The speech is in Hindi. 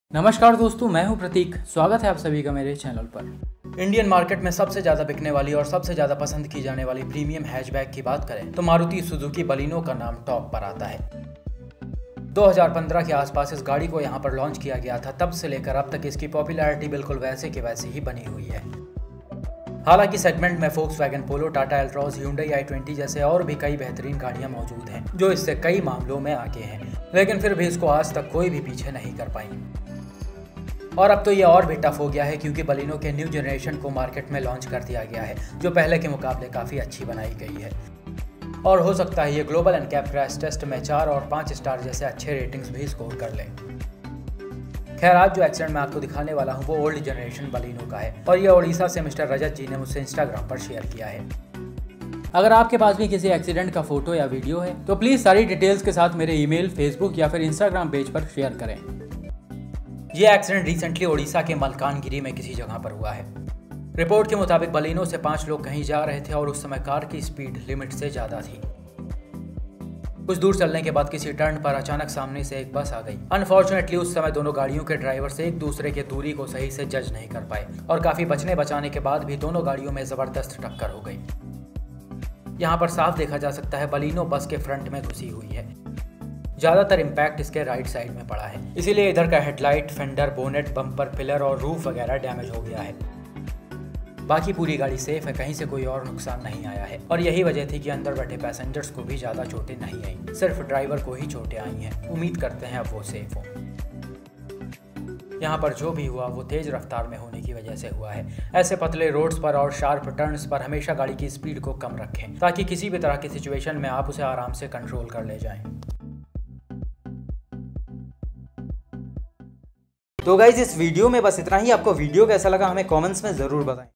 नमस्कार दोस्तों, मैं हूं प्रतीक। स्वागत है आप सभी का मेरे चैनल पर। इंडियन मार्केट में सबसे ज़्यादा बिकने वाली और सबसे ज़्यादा पसंद की जाने वाली प्रीमियम हैचबैक की बात करें तो मारुति सुजुकी बलिनो का नाम टॉप पर आता है। 2015 के आसपास इस गाड़ी को यहां पर लॉन्च किया गया था। तब से लेकर अब तक इसकी पॉपुलैरिटी बिल्कुल वैसे के वैसे ही बनी हुई है। हालांकि सेगमेंट में Volkswagen Polo, Tata Altroz, Hyundai i20 जैसे और भी कई बेहतरीन गाड़ियां मौजूद हैं जो इससे कई मामलों में आगे हैं, लेकिन फिर भी इसको आज तक कोई भी पीछे नहीं कर पाई। और अब तो ये और भी टफ हो गया है क्योंकि बलिनो के न्यू जनरेशन को मार्केट में लॉन्च कर दिया गया है जो पहले के मुकाबले काफ़ी अच्छी बनाई गई है। और हो सकता है ये ग्लोबल एनकैप क्रैश टेस्ट में 4 और 5 स्टार जैसे अच्छे रेटिंग्स भी स्कोर कर लें। खैर, आज जो एक्सीडेंट मैं आपको दिखाने वाला हूँ वो ओल्ड जनरेशन बलिनो का है और ये उड़ीसा से मिस्टर रजत जी ने मुझसे इंस्टाग्राम पर शेयर किया है। अगर आपके पास भी किसी एक्सीडेंट का फोटो या वीडियो है तो प्लीज़ सारी डिटेल्स के साथ मेरे ईमेल, फेसबुक या फिर इंस्टाग्राम पेज पर शेयर करें। ये एक्सीडेंट रिसेंटली ओडिशा के मलकानगिरी में किसी जगह पर हुआ है। रिपोर्ट के मुताबिक बलिनो से 5 लोग कहीं जा रहे थे और उस समय कार की स्पीड लिमिट से ज़्यादा थी। कुछ दूर चलने के बाद किसी टर्न पर अचानक सामने से एक बस आ गई। अनफॉर्चुनेटली उस समय दोनों गाड़ियों के ड्राइवर से एक दूसरे के दूरी को सही से जज नहीं कर पाए और काफ़ी बचने बचाने के बाद भी दोनों गाड़ियों में ज़बरदस्त टक्कर हो गई। यहाँ पर साफ देखा जा सकता है बलिनो बस के फ्रंट में घुसी हुई है। ज़्यादातर इम्पैक्ट इसके राइट साइड में पड़ा है, इसीलिए इधर का headlight, fender, bonnet, bumper, pillar और रूफ वगैरह डैमेज हो गया है। बाकी पूरी गाड़ी सेफ है, कहीं से कोई और नुकसान नहीं आया है और यही वजह थी कि अंदर बैठे पैसेंजर्स को भी ज़्यादा चोटें नहीं आई, सिर्फ ड्राइवर को ही चोटें आई हैं। उम्मीद करते हैं अब वो सेफ हो। यहाँ पर जो भी हुआ वो तेज रफ्तार में होने की वजह से हुआ है। ऐसे पतले रोड्स पर और शार्प टर्न्स पर हमेशा गाड़ी की स्पीड को कम रखें ताकि किसी भी तरह की सिचुएशन में आप उसे आराम से कंट्रोल कर ले जाएं। तो गाइज इस वीडियो में बस इतना ही। आपको वीडियो कैसा लगा हमें कमेंट्स में ज़रूर बताएं।